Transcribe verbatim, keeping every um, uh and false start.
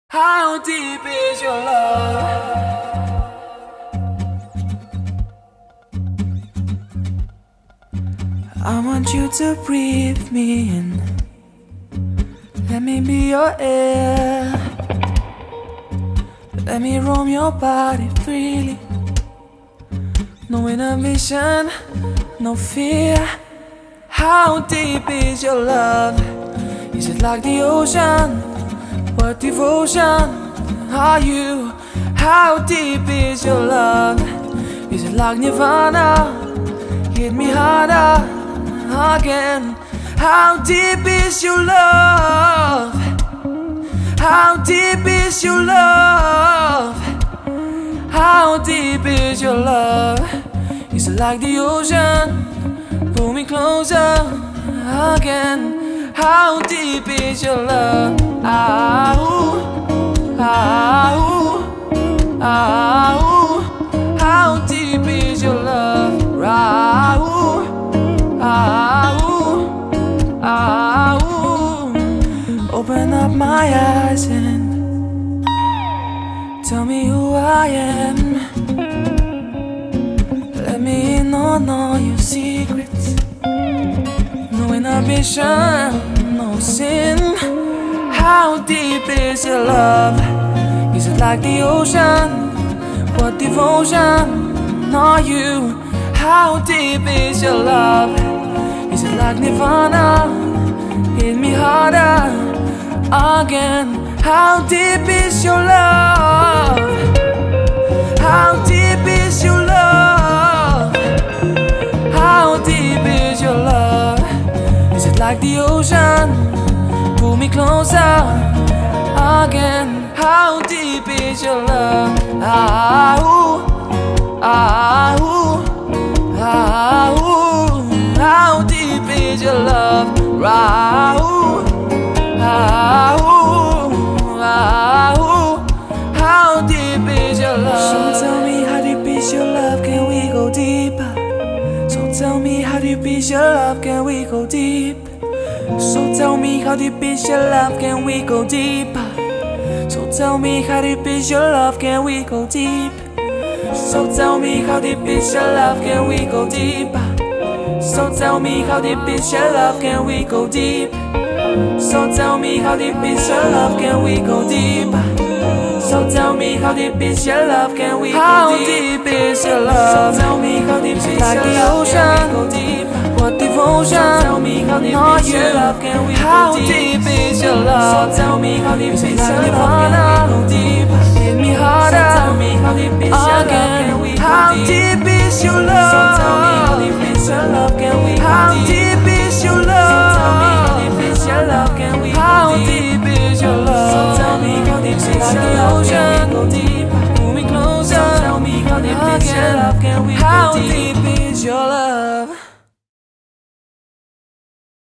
How deep is your love? I want you to breathe me in. Let me be your air. Let me roam your body freely. No inhibition, no fear. How deep is your love? Is it like the ocean? What devotion are you? How deep is your love? Is it like nirvana? Hit me harder again. How deep is your love? How deep is your love? How deep is your love? Is it like the ocean? Pull me closer again. How deep is your love? Ah, ooh, ah, ooh, ah, ooh. How deep is your love? Ah, ooh, ah, ooh, ah, ooh. Open up my eyes and tell me who I am. Let me in on all your secrets. No inhibition, no sin. How deep is your love? Is it like the ocean? What devotion are you? How deep is your love? Is it like nirvana? Hit me harder again. How deep is your love? How deep is your love? How deep is your love? Is it like the ocean? Pull me closer again. How deep is your love? Ah, ooh, ah, ooh, ah, ooh. How deep is your love? Ah, ooh, ah, ooh, ah, ooh. How deep is your love? So tell me, how deep is your love? Can we go deeper? So tell me, how deep is your love? Can we go deep? So tell me, how deep is your love? Can we go deeper? So tell me, how deep is your love? Can we go deep? So tell me, how deep is your love? Can we go deeper? So tell me, how deep is your love? Can we go deep? So tell me, how deep is your love? Can we go deeper? So tell me, how deep is your love? Can we go deep? How deep is your love? So tell me, how deep is your love? Like the ocean, go deeper. What devotion? So tell me, how deep is your love? Can we go deep? How deep is your love? So tell me, how deep is your love? Can we go deep? Hit me harder. So tell me, how deep is your love? Can we go deep? How deep is your love? So tell me, how deep is your love? Can we go deep? How deep is your love? So tell me, how deep is your love? Can we go deep? How deep is your love? So tell me, how deep is your love? Can we go deep? Pull me closer. So tell me, how deep is your love? Can we go deep? How deep is your love?